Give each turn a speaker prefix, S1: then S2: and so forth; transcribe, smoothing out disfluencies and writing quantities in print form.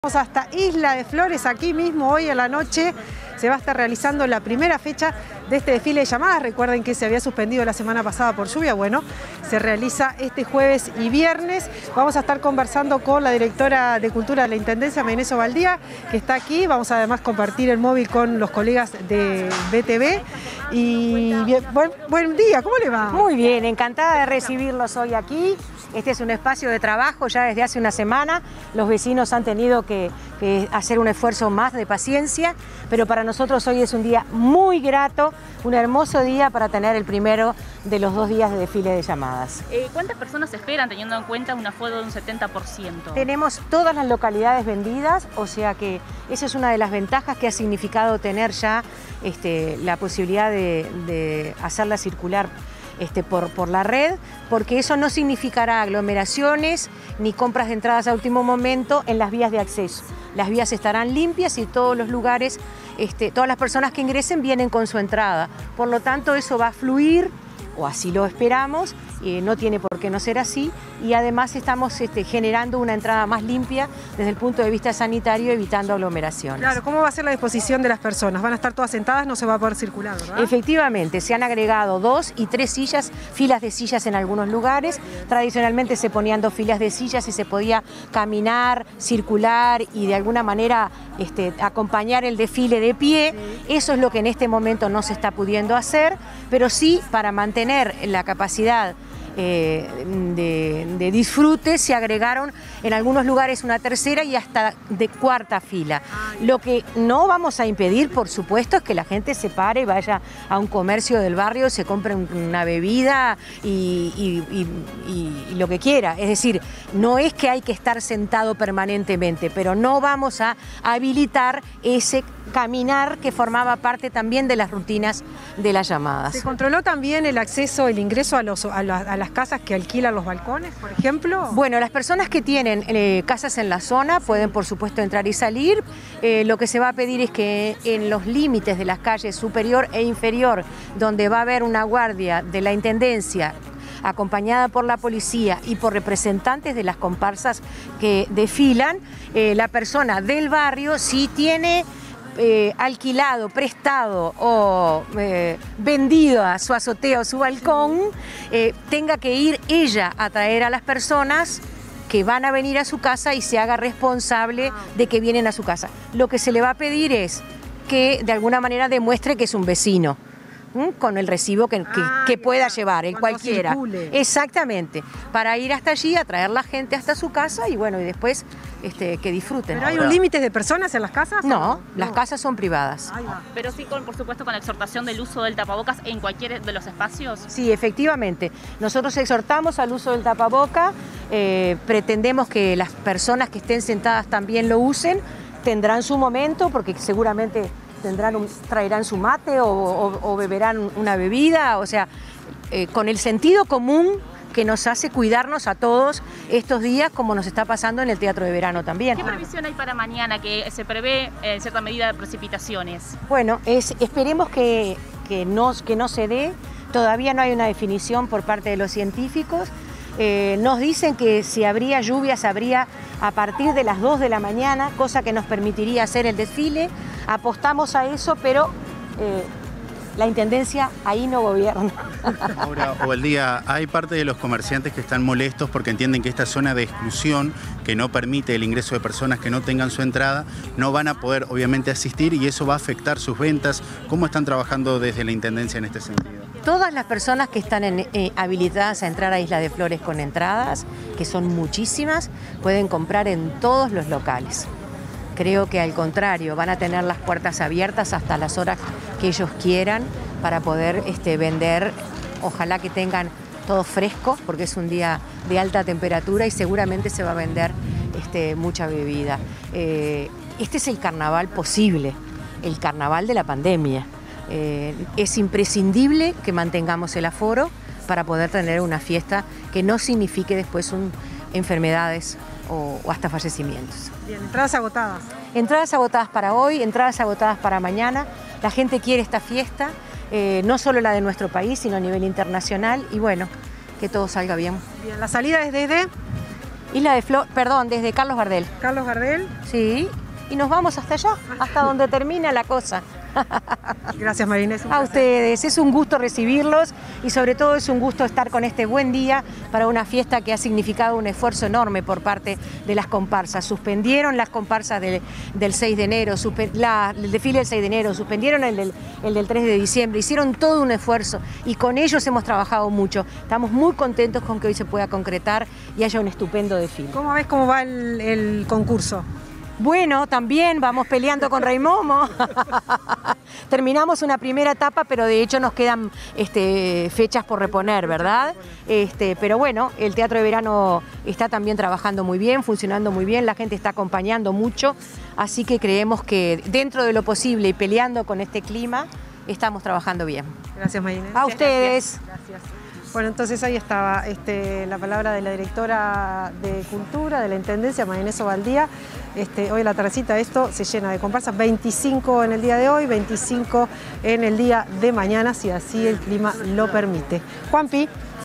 S1: Vamos hasta Isla de Flores, aquí mismo hoy a la noche se va a estar realizando la primera fecha de este desfile de llamadas. Recuerden que se había suspendido la semana pasada por lluvia. Bueno, se realiza este jueves y viernes. Vamos a estar conversando con la directora de Cultura de la Intendencia, Mayneso Baldía, que está aquí. Vamos a además compartir el móvil con los colegas de BTV. Y bien, buen día, ¿cómo le va?
S2: Muy bien, encantada de recibirlos hoy aquí. Este es un espacio de trabajo ya desde hace una semana. Los vecinos han tenido que hacer un esfuerzo más de paciencia, pero para nosotros hoy es un día muy grato, un hermoso día para tener el primero de los 2 días de desfile de llamadas.
S3: ¿Cuántas personas esperan teniendo en cuenta un aforo de un 70%?
S2: Tenemos todas las localidades vendidas, o sea que esa es una de las ventajas que ha significado tener ya la posibilidad de hacerla circular por la red, porque eso no significará aglomeraciones ni compras de entradas a último momento en las vías de acceso. Las vías estarán limpias y todos los lugares, todas las personas que ingresen vienen con su entrada. Por lo tanto, eso va a fluir, o así lo esperamos, no tiene por qué no ser así, y además estamos generando una entrada más limpia desde el punto de vista sanitario, evitando aglomeraciones.
S1: Claro, ¿cómo va a ser la disposición de las personas? ¿Van a estar todas sentadas? No se va a poder circular, ¿verdad?
S2: Efectivamente, se han agregado 2 y 3 sillas, filas de sillas en algunos lugares. Tradicionalmente se ponían 2 filas de sillas y se podía caminar, circular y de alguna manera acompañar el desfile de pie. Eso es lo que en este momento no se está pudiendo hacer, pero sí para mantener la capacidad de disfrute se agregaron en algunos lugares una tercera y hasta de 4ª fila. Lo que no vamos a impedir, por supuesto, es que la gente se pare, vaya a un comercio del barrio, se compre una bebida y lo que quiera. Es decir, no es que hay que estar sentado permanentemente, pero no vamos a habilitar ese caminar que formaba parte también de las rutinas de las llamadas.
S1: ¿Se controló también el acceso, el ingreso a las casas que alquilan los balcones, por ejemplo?
S2: Bueno, las personas que tienen casas en la zona pueden, por supuesto, entrar y salir. Lo que se va a pedir es que en los límites de las calles superior e inferior, donde va a haber una guardia de la Intendencia, acompañada por la policía y por representantes de las comparsas que desfilan, la persona del barrio, si tiene alquilado, prestado o vendido a su azotea o su balcón, tenga que ir ella a traer a las personas que van a venir a su casa y se haga responsable de que vienen a su casa. Lo que se le va a pedir es que de alguna manera demuestre que es un vecino, con el recibo que pueda llevar, en cualquiera.
S1: Circule.
S2: Exactamente, para ir hasta allí, a traer la gente hasta su casa y bueno, y después que disfruten.
S1: ¿Pero hay un límite de personas en las casas?
S2: No, las casas son privadas.
S3: Pero sí, por supuesto, con la exhortación del uso del tapabocas en cualquier de los espacios.
S2: Sí, efectivamente. Nosotros exhortamos al uso del tapaboca, pretendemos que las personas que estén sentadas también lo usen, tendrán su momento porque seguramente traerán su mate o beberán una bebida, o sea, con el sentido común que nos hace cuidarnos a todos estos días, como nos está pasando en el Teatro de Verano también.
S3: ¿Qué previsión hay para mañana, que se prevé en cierta medida de precipitaciones?
S2: Bueno, esperemos que no se dé, todavía no hay una definición por parte de los científicos. Nos dicen que si habría lluvias, habría a partir de las 2 de la mañana, cosa que nos permitiría hacer el desfile. Apostamos a eso, pero la Intendencia ahí no gobierna.
S4: Ahora, Baldía, hay parte de los comerciantes que están molestos porque entienden que esta zona de exclusión, que no permite el ingreso de personas que no tengan su entrada, no van a poder obviamente asistir y eso va a afectar sus ventas. ¿Cómo están trabajando desde la Intendencia en este sentido?
S2: Todas las personas que están habilitadas a entrar a Isla de Flores con entradas, que son muchísimas, pueden comprar en todos los locales. Creo que al contrario, van a tener las puertas abiertas hasta las horas que ellos quieran para poder vender. Ojalá que tengan todo fresco, porque es un día de alta temperatura y seguramente se va a vender mucha bebida. Este es el carnaval posible, el carnaval de la pandemia. Es imprescindible que mantengamos el aforo para poder tener una fiesta que no signifique después enfermedades o hasta fallecimientos.
S1: Bien, entradas agotadas.
S2: Entradas agotadas para hoy, entradas agotadas para mañana. La gente quiere esta fiesta, no solo la de nuestro país, sino a nivel internacional y bueno, que todo salga bien.
S1: Bien, la salida es desde
S2: Isla de Flor, perdón, desde Carlos Gardel.
S1: Carlos Gardel.
S2: Sí, y nos vamos hasta allá, hasta donde termina la cosa.
S1: Gracias, Marina. Es un
S2: A
S1: placer.
S2: ustedes, es un gusto recibirlos y sobre todo es un gusto estar con este buen día para una fiesta que ha significado un esfuerzo enorme por parte de las comparsas. Suspendieron las comparsas del 6 de enero, el desfile del 6 de enero, suspendieron el del 3 de diciembre, hicieron todo un esfuerzo y con ellos hemos trabajado mucho. Estamos muy contentos con que hoy se pueda concretar y haya un estupendo desfile.
S1: ¿Cómo ves cómo va el concurso?
S2: Bueno, también vamos peleando con Rey Momo. Terminamos una primera etapa, pero de hecho nos quedan fechas por reponer, ¿verdad? Pero bueno, el Teatro de Verano está también trabajando muy bien, funcionando muy bien, la gente está acompañando mucho, así que creemos que dentro de lo posible y peleando con este clima, estamos trabajando bien.
S1: Gracias, Marina.
S2: A ustedes.
S1: Gracias. Bueno, entonces ahí estaba la palabra de la directora de Cultura, de la Intendencia, María Inés Ovaldía. Hoy la tardecita esto se llena de comparsas, 25 en el día de hoy, 25 en el día de mañana, si así el clima lo permite. Juanpi.